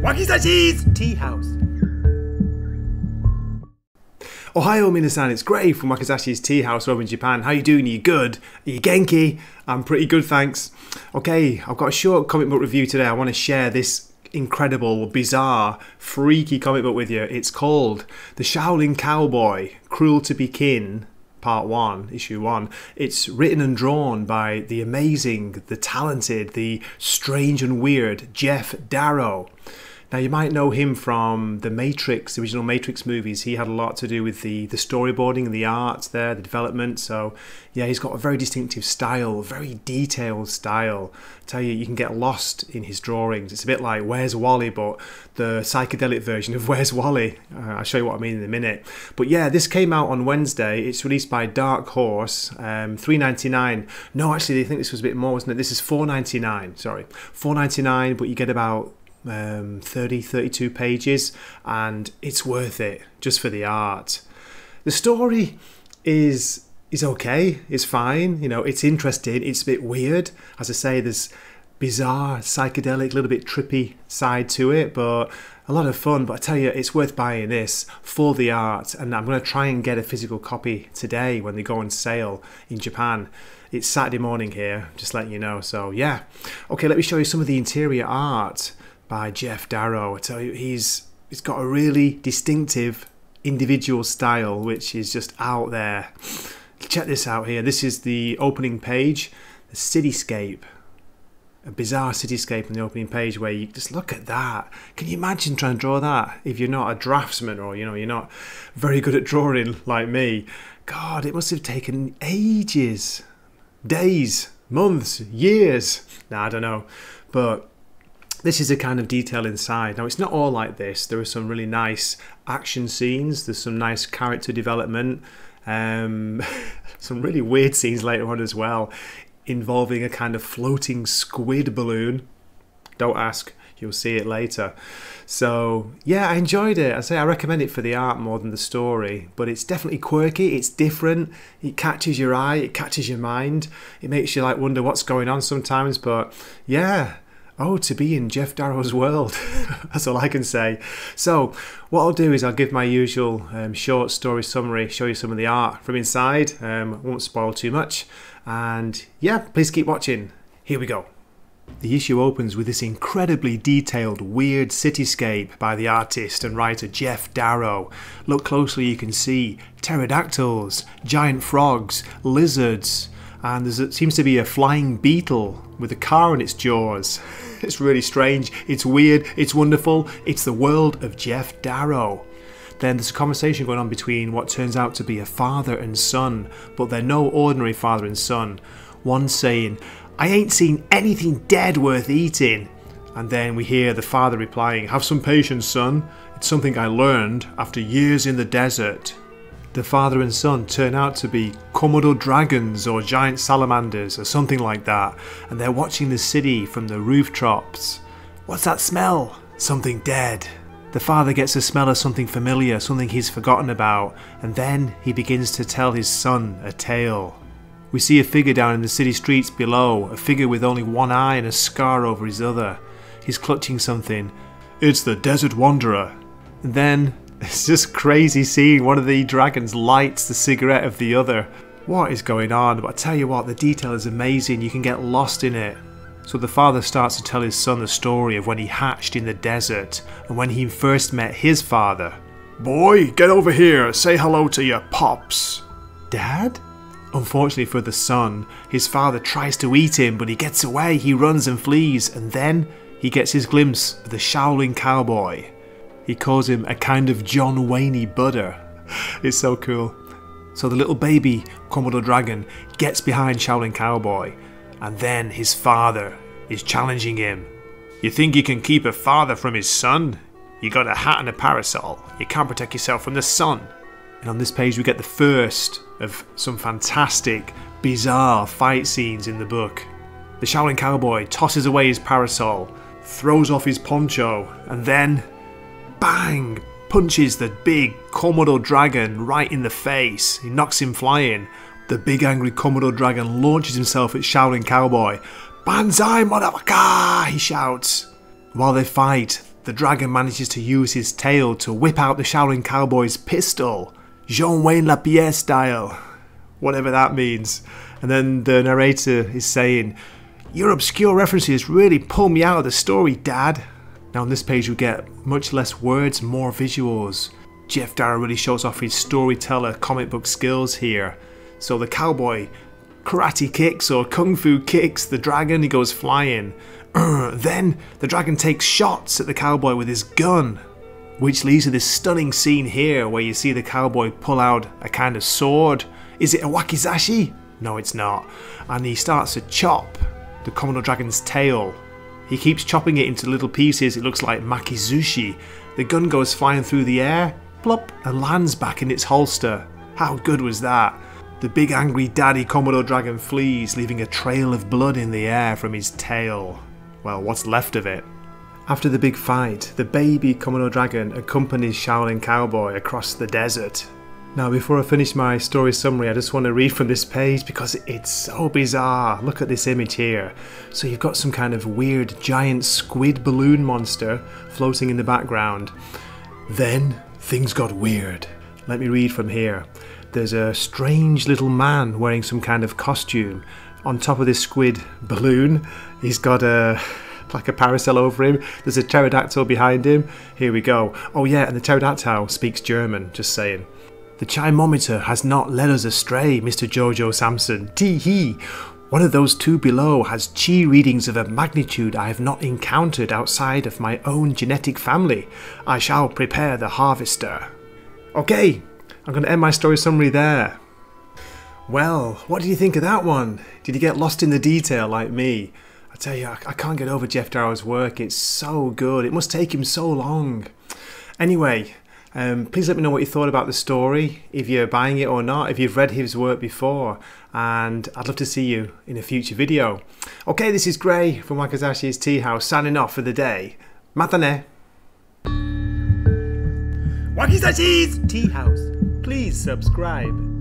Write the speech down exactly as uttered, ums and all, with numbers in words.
Wakizashi's Tea House. Ohio minasan, it's Gray from Wakizashi's Tea House over in Japan. How you doing? Are you good? Are you genki? I'm pretty good, thanks. Okay, I've got a short comic book review today. I want to share this incredible, bizarre, freaky comic book with you. It's called The Shaolin Cowboy, Cruel to be Kin, Part one, Issue one. It's written and drawn by the amazing, the talented, the strange and weird Geoff Darrow. Now, you might know him from the Matrix, the original Matrix movies. He had a lot to do with the, the storyboarding and the art there, the development. So, yeah, he's got a very distinctive style, very detailed style. I tell you, you can get lost in his drawings. It's a bit like Where's Wally, but the psychedelic version of Where's Wally. Uh, I'll show you what I mean in a minute. But yeah, this came out on Wednesday. It's released by Dark Horse, um, three ninety-nine. No, actually, I think this was a bit more, wasn't it? This is four ninety-nine, sorry. four ninety-nine, but you get about um thirty thirty-two pages, and it's worth it just for the art. The story is is okay, it's fine, you know, it's interesting, it's a bit weird. As I say, there's bizarre, psychedelic, little bit trippy side to it, but a lot of fun. But I tell you, it's worth buying this for the art, and I'm going to try and get a physical copy today when they go on sale in Japan. It's Saturday morning here, just letting you know. So yeah, okay, let me show you some of the interior art by Geoff Darrow. I tell you, he's he's got a really distinctive individual style which is just out there. Check this out here. This is the opening page, the cityscape, a bizarre cityscape on the opening page where you just look at that. Can you imagine trying to draw that if you're not a draftsman, or you know, you're not very good at drawing like me? God, it must have taken ages, days, months, years. Nah, I don't know, but this is the kind of detail inside. Now, it's not all like this. There are some really nice action scenes. There's some nice character development. Um, some really weird scenes later on as well, involving a kind of floating squid balloon. Don't ask. You'll see it later. So, yeah, I enjoyed it. I say I recommend it for the art more than the story. But it's definitely quirky. It's different. It catches your eye. It catches your mind. It makes you like wonder what's going on sometimes. But, yeah. Oh, to be in Geoff Darrow's world. That's all I can say. So what I'll do is I'll give my usual um, short story summary, show you some of the art from inside. Um, won't spoil too much. And yeah, please keep watching. Here we go. The issue opens with this incredibly detailed, weird cityscape by the artist and writer Geoff Darrow. Look closely, you can see pterodactyls, giant frogs, lizards, and there seems to be a flying beetle with a car in its jaws. It's really strange, it's weird, it's wonderful, it's the world of Geoff Darrow. Then there's a conversation going on between what turns out to be a father and son, but they're no ordinary father and son. One saying, "I ain't seen anything dead worth eating." And then we hear the father replying, "Have some patience, son. It's something I learned after years in the desert." The father and son turn out to be Komodo dragons or giant salamanders or something like that, and they're watching the city from the rooftops. What's that smell? Something dead. The father gets a smell of something familiar, something he's forgotten about, and then he begins to tell his son a tale. We see a figure down in the city streets below, a figure with only one eye and a scar over his other. He's clutching something. It's the Desert Wanderer. And then it's just crazy seeing one of the dragons lights the cigarette of the other. What is going on? But I tell you what, the detail is amazing. You can get lost in it. So the father starts to tell his son the story of when he hatched in the desert and when he first met his father. "Boy, get over here. Say hello to your pops." Dad? Unfortunately for the son, his father tries to eat him, but he gets away. He runs and flees, and then he gets his glimpse of the Shaolin Cowboy. He calls him a kind of John Wayne butter. It's so cool. So the little baby Komodo dragon gets behind Shaolin Cowboy, and then his father is challenging him. "You think you can keep a father from his son? You got a hat and a parasol. You can't protect yourself from the sun." And on this page we get the first of some fantastic, bizarre fight scenes in the book. The Shaolin Cowboy tosses away his parasol, throws off his poncho, and then bang! Punches the big Komodo dragon right in the face. He knocks him flying. The big angry Komodo dragon launches himself at Shaolin Cowboy. "Banzai, motherfucker!" he shouts. While they fight, the dragon manages to use his tail to whip out the Shaolin Cowboy's pistol. Jean Wayne Lapierre style. Whatever that means. And then the narrator is saying, "Your obscure references really pull me out of the story, Dad." Now on this page we get much less words, more visuals. Geoff Darrow really shows off his storyteller comic book skills here. So the cowboy karate kicks or kung fu kicks the dragon, he goes flying. Then the dragon takes shots at the cowboy with his gun, which leads to this stunning scene here where you see the cowboy pull out a kind of sword. Is it a wakizashi? No, it's not. And he starts to chop the Komodo dragon's tail. He keeps chopping it into little pieces, it looks like makizushi. The gun goes flying through the air, plop, and lands back in its holster. How good was that? The big angry daddy Komodo dragon flees, leaving a trail of blood in the air from his tail. Well, what's left of it? After the big fight, the baby Komodo dragon accompanies Shaolin Cowboy across the desert. Now before I finish my story summary, I just want to read from this page because it's so bizarre. Look at this image here. So you've got some kind of weird giant squid balloon monster floating in the background. Then things got weird. Let me read from here. There's a strange little man wearing some kind of costume. On top of this squid balloon, he's got a like a parasol over him. There's a pterodactyl behind him. Here we go. Oh yeah, and the pterodactyl speaks German, just saying. "The chimometer has not led us astray, Mister Jojo Samson. Tee-hee. One of those two below has chi readings of a magnitude I have not encountered outside of my own genetic family. I shall prepare the harvester." Okay, I'm going to end my story summary there. Well, what did you think of that one? Did you get lost in the detail like me? I tell you, I can't get over Geoff Darrow's work. It's so good. It must take him so long. Anyway, um, please let me know what you thought about the story, if you're buying it or not, if you've read his work before, and I'd love to see you in a future video. Okay, this is Gray from Wakizashi's Tea House, signing off for the day. Matane! Wakizashi's Tea House. Please subscribe.